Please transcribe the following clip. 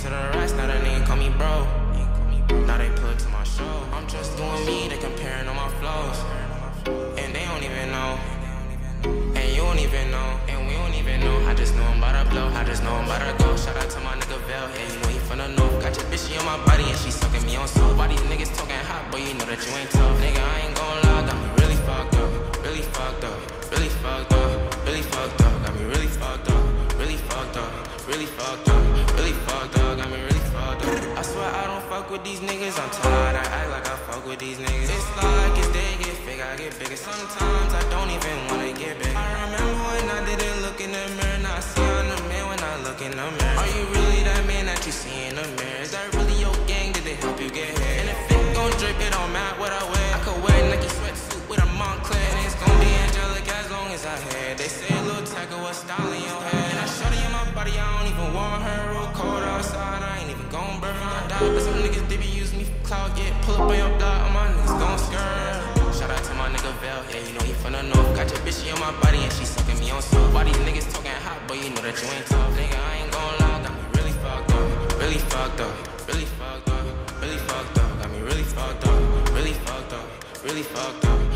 to the rest, now that nigga call me bro. Now they plug to my show. I'm just doing me, they comparing all my flows. And they don't even know. And you don't even know. And we don't even know. I just know I'm about to blow. I just know I'm about to go. Shout out to my nigga Vel. Yeah, you know he from the north. Got your bitch, she on my body and she sucking me on soul. Why these niggas talking hot, but you know that you ain't tough. Nigga, I ain't gon' lie, got me really fucked up. Really fucked up. Really fucked up. Really fucked up. Got me really fucked up. Really fucked up. Really fucked up. Really fucked up. Got me really fucked up. I swear I don't fuck with these niggas. I'm tired, I act like I fuck with these niggas. It's like as they get big, I get bigger. Sometimes I don't even wanna get big. I remember when I didn't look in the mirror. Now I see I'm the man when I look in the mirror. Are you really that man that you see in the mirror? Is that really your gang? Did they help you get here? And if it gon' drip, it don't matter what I wear. I could wear a Nike sweatsuit with a Montclair, and it's gon' be angelic as long as I had. They say a little tackle was style in your head. And I shot in my body, I don't even want her. Real cold outside, I ain't even gon' burn. I die, but some niggas, they be using me for clout. Get pull up on your block, all my niggas gon' skirt. Shout out to my nigga Vel, yeah, you know he from the north. Got your bitch, she on my body and she sucking me on soul. Why these niggas talking hot, but you know that you ain't tough. Nigga, I ain't gon' lie, got me really fucked up. Really fucked up. Really fucked up. Really fucked up. Got me really fucked up. Really fucked up. Really fucked up.